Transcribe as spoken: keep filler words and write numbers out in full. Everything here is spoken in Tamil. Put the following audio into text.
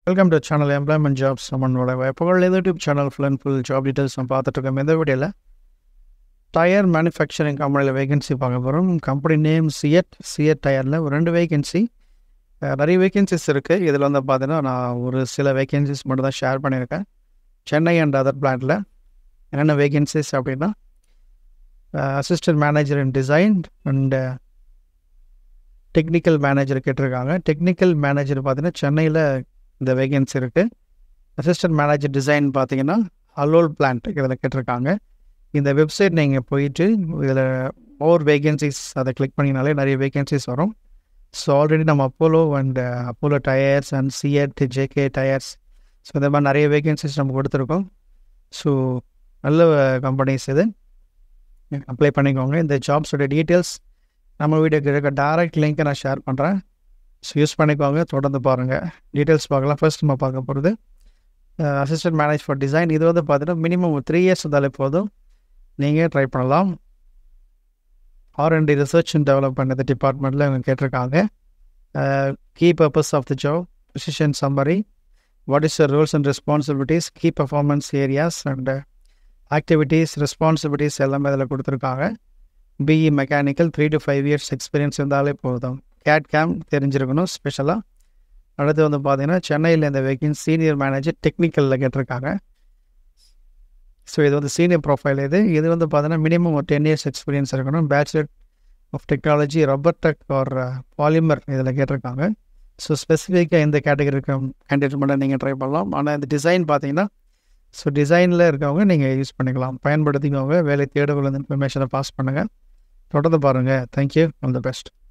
Welcome to channel employment jobs நம்மளோட Pugazh YouTube channel full and full job details நம்ம பார்த்துட்டு இருக்கோம். இந்த வீடியோவில் டயர் மேனுஃபேக்சரிங் கம்பெனியில் வேகன்சி பார்க்க போகிறோம். கம்பெனி நேம் சிஎட் சிஎட் டயரில் ஒரு ரெண்டு வேகன்சி, நிறைய வேகன்சிஸ் இருக்குது. இதில் வந்து பார்த்தீங்கன்னா நான் ஒரு சில வேகன்சிஸ் மட்டும் தான் ஷேர் பண்ணியிருக்கேன். சென்னை அண்ட் அதர் பிளான்ட்டில் என்னென்ன வேகன்சிஸ் அப்படின்னா assistant manager in design and technical manager கேட்டிருக்காங்க. டெக்னிக்கல் மேனேஜர் பார்த்தீங்கன்னா சென்னையில் இந்த வேகன்சி இருக்குது. அசிஸ்டன்ட் மேனேஜர் டிசைன் பார்த்தீங்கன்னா அலோல் பிளான்ட் இதில் கேட்டிருக்காங்க. இந்த வெப்சைட் நீங்கள் போயிட்டு இதில் மோர் வேகன்சிஸ் அதை கிளிக் பண்ணிங்கனாலே நிறைய வேகன்சிஸ் வரும். ஸோ ஆல்ரெடி நம்ம Apollo and Apollo tyres and CEAT JK tyres so இந்த மாதிரி நிறைய வேகன்சிஸ் நம்ம கொடுத்துருக்கோம். ஸோ நல்ல கம்பெனிஸ் இது, அப்ளை பண்ணிக்கோங்க. இந்த ஜாப்ஸோட டீட்டெயில்ஸ் நம்ம வீடியோக்கு இருக்க டைரக்ட் லிங்க்கை நான் ஷேர் பண்ணுறேன். ஸோ யூஸ் பண்ணிக்கோங்க, தொடர்ந்து பாருங்கள், டீட்டெயில்ஸ் பார்க்கலாம். ஃபர்ஸ்ட் நம்ம பார்க்க போகிறது அசிஸ்டன்ட் மேனேஜ் ஃபார் டிசைன். இது வந்து பார்த்தீங்கன்னா மினிமம் ஒரு த்ரீ இயர்ஸ் இருந்தாலே போதும், நீங்கள் ட்ரை பண்ணலாம். R and D research and development இந்த டிபார்ட்மெண்ட்டில் இவங்க கேட்டிருக்காங்க. Key purpose of the job, position summary, what is the rules and responsibilities, key performance areas and activities, responsibilities எல்லாமே இதில் கொடுத்துருக்காங்க. BE mechanical three to five years experience இருந்தாலே போதும். கேட் கேம் தெரிஞ்சிருக்கணும் ஸ்பெஷலாக. அடுத்து வந்து பார்த்தீங்கன்னா சென்னையில் இந்த வேகன்சி சீனியர் மேனேஜர் டெக்னிக்கலில் கேட்டிருக்காங்க. ஸோ இது வந்து சீனியர் ப்ரொஃபைல். இது இது வந்து பார்த்தீங்கன்னா மினிமம் ஒரு டென் இயர்ஸ் எக்ஸ்பீரியன்ஸ் இருக்கணும். Bachelor of technology rubber tech or polymer இதில் கேட்டிருக்காங்க. ஸோ ஸ்பெசிஃபிக்காக இந்த கேட்டகரிக்கு கேண்டிடேட் மட்டும் நீங்கள் ட்ரை பண்ணலாம். ஆனால் இந்த டிசைன் பார்த்தீங்கன்னா ஸோ டிசைனில் இருக்கவங்க நீங்கள் யூஸ் பண்ணிக்கலாம், பயன்படுத்திக்கோங்க. வேலை தேடக்குள்ள இன்ஃபர்மேஷனை பாஸ் பண்ணுங்கள். தொடர்ந்து பாருங்கள். Thank you, all the best.